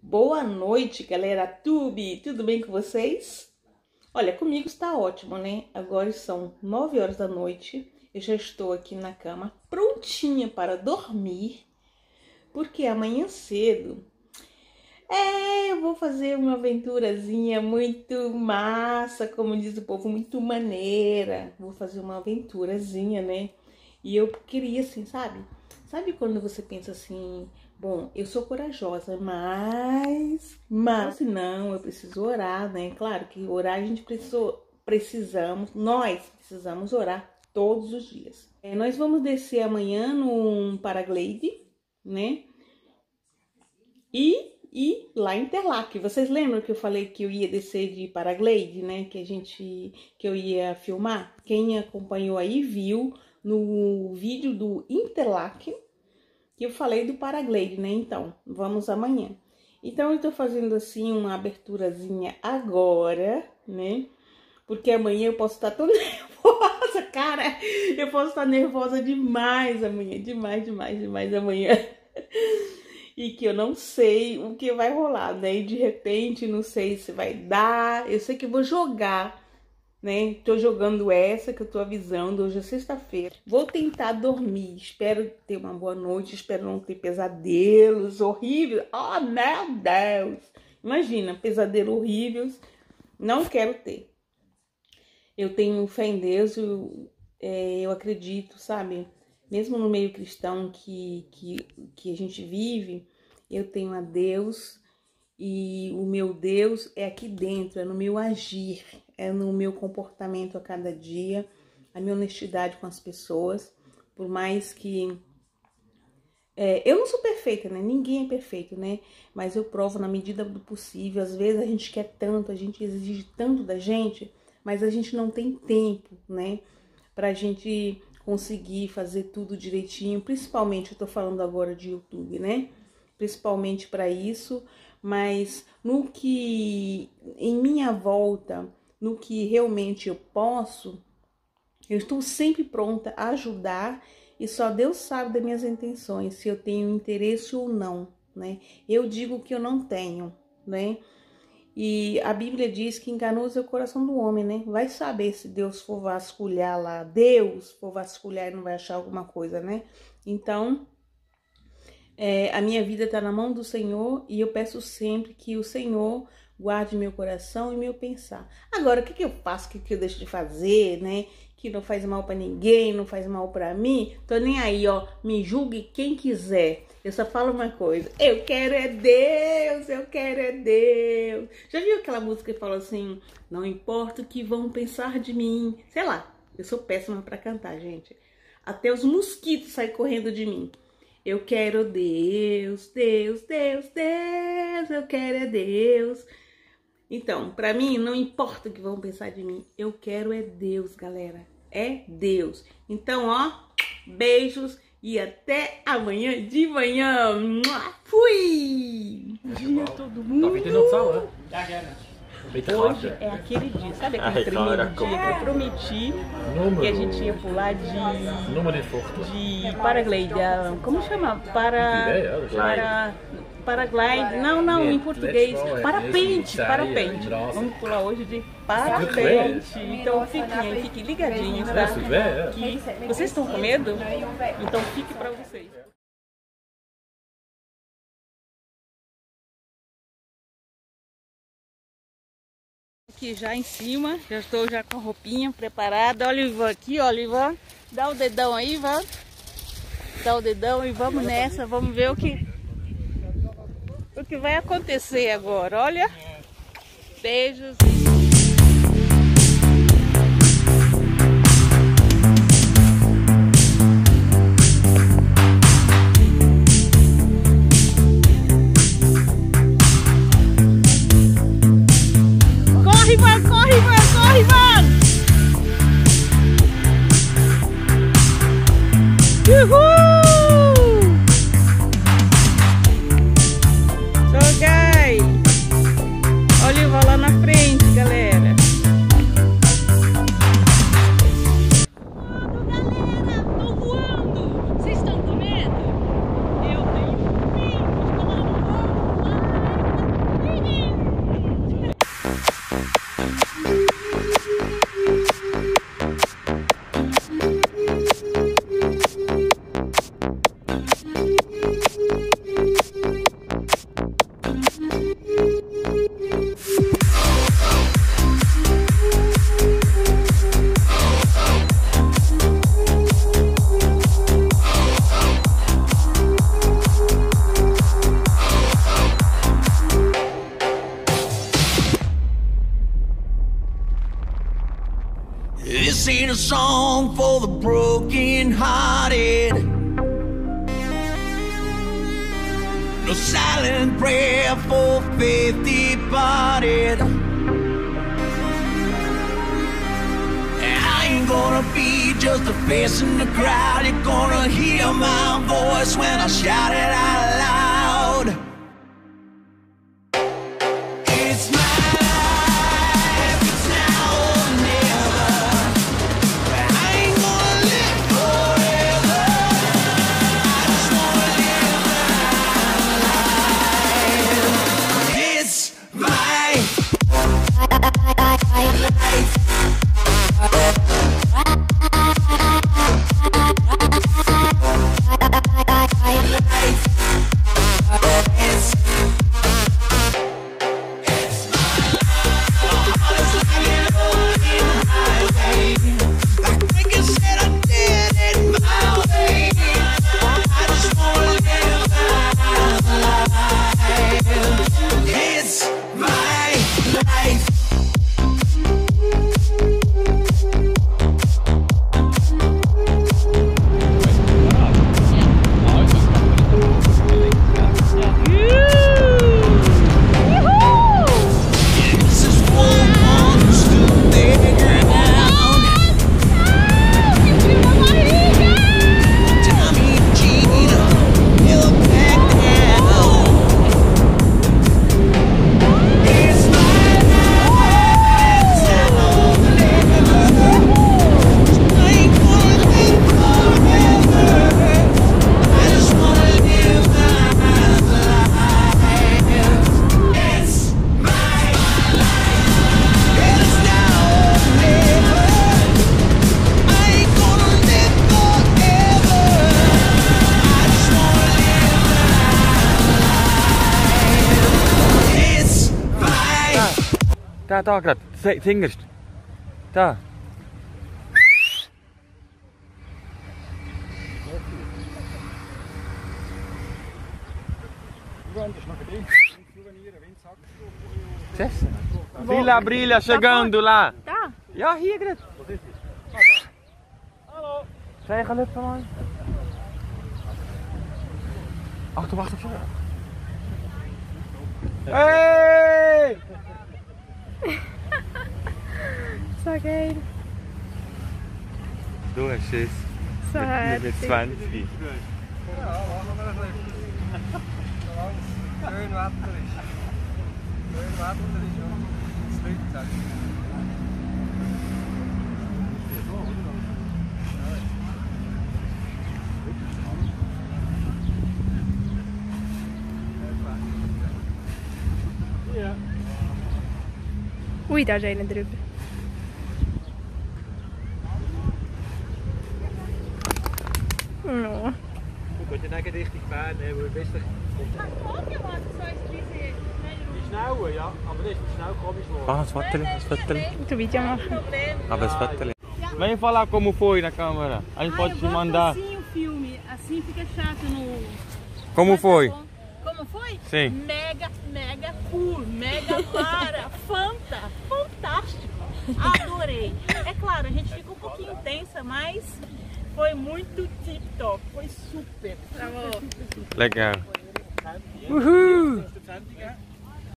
Boa noite, galera Tube! Tudo bem com vocês? Olha, comigo está ótimo, né? Agora são 9 horas da noite. Eu já estou aqui na cama, prontinha para dormir. Porque amanhã cedo eu vou fazer uma aventurazinha muito massa, como diz o povo, muito maneira. Vou fazer uma aventurazinha, né? E eu queria assim, sabe? Sabe quando você pensa assim, bom, eu sou corajosa, mas não, eu preciso orar, né? Claro que orar nós precisamos orar todos os dias. Nós vamos descer amanhã num paraglide, né? E lá em Interlaken. Vocês lembram que eu falei que eu ia descer de paraglide, né? Que eu ia filmar? Quem acompanhou aí viu no vídeo do Interlaken que eu falei do paraglide, né? Então, vamos amanhã. Então, eu tô fazendo assim uma aberturazinha agora, né? Porque amanhã eu posso estar tão nervosa, cara. Eu posso estar nervosa demais amanhã, demais amanhã. E que eu não sei o que vai rolar, né? E de repente, não sei se vai dar. Eu sei que eu vou jogar, né? Tô jogando essa que eu tô avisando. Hoje é sexta-feira. Vou tentar dormir. Espero ter uma boa noite. Espero não ter pesadelos horríveis. Oh, meu Deus! Imagina, pesadelos horríveis. Não quero ter. Eu tenho fé em Deus. Eu acredito, sabe? Mesmo no meio cristão que a gente vive, eu tenho a Deus. E o meu Deus é aqui dentro, é no meu agir, é no meu comportamento a cada dia, a minha honestidade com as pessoas. Por mais que... eu não sou perfeita, né? Ninguém é perfeito, né? Mas eu provo na medida do possível. Às vezes a gente quer tanto, a gente exige tanto da gente, mas a gente não tem tempo, né? Pra gente conseguir fazer tudo direitinho. Principalmente, eu tô falando agora de YouTube, né? Principalmente para isso. Mas no que em minha volta, no que realmente eu posso, eu estou sempre pronta a ajudar e só Deus sabe das minhas intenções, se eu tenho interesse ou não, né? Eu digo que eu não tenho, né? E a Bíblia diz que enganoso é o coração do homem, né? Vai saber se Deus for vasculhar lá, Deus for vasculhar e não vai achar alguma coisa, né? Então... a minha vida está na mão do Senhor e eu peço sempre que o Senhor guarde meu coração e meu pensar. Agora, o que eu faço, o que eu deixo de fazer, né? Que não faz mal para ninguém, não faz mal para mim. Tô nem aí, ó. Me julgue quem quiser. Eu só falo uma coisa. Eu quero é Deus, eu quero é Deus. Já viu aquela música que fala assim, não importa o que vão pensar de mim. Sei lá, eu sou péssima para cantar, gente. Até os mosquitos saem correndo de mim. Eu quero Deus, Deus, Deus, Deus, eu quero é Deus. Então, pra mim, não importa o que vão pensar de mim, eu quero é Deus, galera, é Deus. Então, ó, beijos e até amanhã de manhã. Fui! Bom dia a todo mundo. Hoje é aquele dia, sabe aquele primeiro dia que eu prometi que a gente ia pular de paraglide, como chama? Paraglide, não, em português, parapente. Vamos pular hoje de parapente. Então fiquem ligadinhos, tá? Que vocês estão com medo? Então fique pra vocês. Aqui já em cima, já estou com a roupinha preparada. Olha o Ivan aqui, olha o Ivan. Dá o dedão aí, Ivan. Dá o dedão e vamos nessa, vamos ver o que vai acontecer agora. Olha, beijos. Corre, Ivan! Uhul! So, guys, olha o Ivan lá na frente, galera. Tô voando! Vocês estão com medo? Eu tenho medo, estou voando. sing a song for the broken hearted. No silent prayer for faith departed. I ain't gonna be just a face in the crowd. You're gonna hear my voice when I shout it out loud. It's my life, it's now or never. I ain't gonna live forever. I just wanna live my life. It's my life. Da gerade, zingerst. Da. Vila Brilha chegando lá. Tá? Ja, hier gerade. Hallo. Zeg hallo van mij. Ach, wacht op zo. Hey! So geil. Du hast es. So Mit 20. Ja, machen wir ein bisschen. Schön Wetter ist. Schön Wetter ist und es Leute sagen. Ui, da ist einer drüber. No. Gut, dann eigentlich Richtung Bern, wo wir besser... Die Schnelle, ja, aber das ist schnell komisch geworden. Ah, ein Foto. Tu vídeo machen. Aber ein Foto. Vem falar como foi na câmera. A gente pode te mandar. Assim o filme, assim fica chato no... Como foi? Como foi? Sim. Mega cool, mega fantástico. Adorei. É claro, a gente fica um pouquinho tensa, mas foi muito tip-top. Foi super. Bravo. Legal. Uhul!